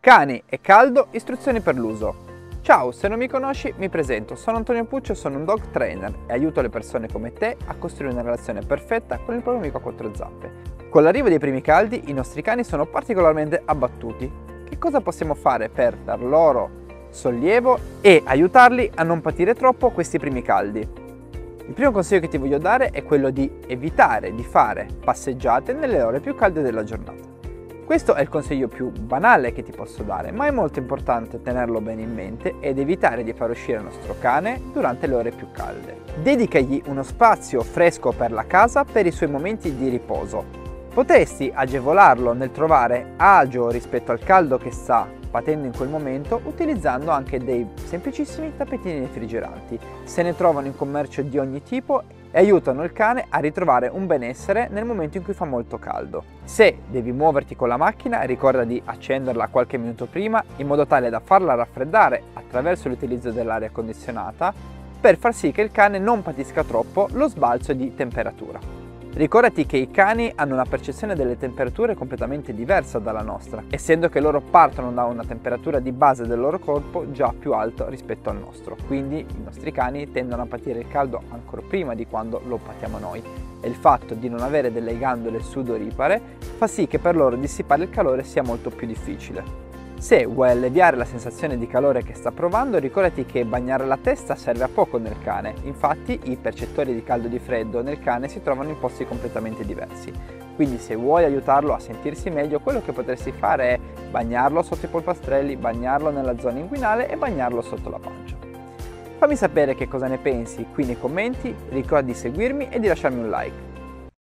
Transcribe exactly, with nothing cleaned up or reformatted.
Cani e caldo, istruzioni per l'uso. Ciao, se non mi conosci mi presento, sono Antonio Puccio, sono un dog trainer e aiuto le persone come te a costruire una relazione perfetta con il proprio amico a quattro zampe. Con l'arrivo dei primi caldi i nostri cani sono particolarmente abbattuti. Che cosa possiamo fare per dar loro sollievo e aiutarli a non patire troppo questi primi caldi? Il primo consiglio che ti voglio dare è quello di evitare di fare passeggiate nelle ore più calde della giornata. Questo è il consiglio più banale che ti posso dare, ma è molto importante tenerlo bene in mente ed evitare di far uscire il nostro cane durante le ore più calde. Dedicagli uno spazio fresco per la casa per i suoi momenti di riposo. Potresti agevolarlo nel trovare agio rispetto al caldo che sta patendo in quel momento utilizzando anche dei semplicissimi tappetini refrigeranti. Se ne trovano in commercio di ogni tipo e aiutano il cane a ritrovare un benessere nel momento in cui fa molto caldo. Se devi muoverti con la macchina, ricorda di accenderla qualche minuto prima in modo tale da farla raffreddare attraverso l'utilizzo dell'aria condizionata per far sì che il cane non patisca troppo lo sbalzo di temperatura. Ricordati che i cani hanno una percezione delle temperature completamente diversa dalla nostra, essendo che loro partono da una temperatura di base del loro corpo già più alta rispetto al nostro, quindi i nostri cani tendono a patire il caldo ancora prima di quando lo patiamo noi e il fatto di non avere delle ghiandole sudoripare fa sì che per loro dissipare il calore sia molto più difficile. Se vuoi alleviare la sensazione di calore che sta provando, ricordati che bagnare la testa serve a poco nel cane, infatti i percettori di caldo e di freddo nel cane si trovano in posti completamente diversi. Quindi se vuoi aiutarlo a sentirsi meglio, quello che potresti fare è bagnarlo sotto i polpastrelli, bagnarlo nella zona inguinale e bagnarlo sotto la pancia. Fammi sapere che cosa ne pensi qui nei commenti, ricorda di seguirmi e di lasciarmi un like.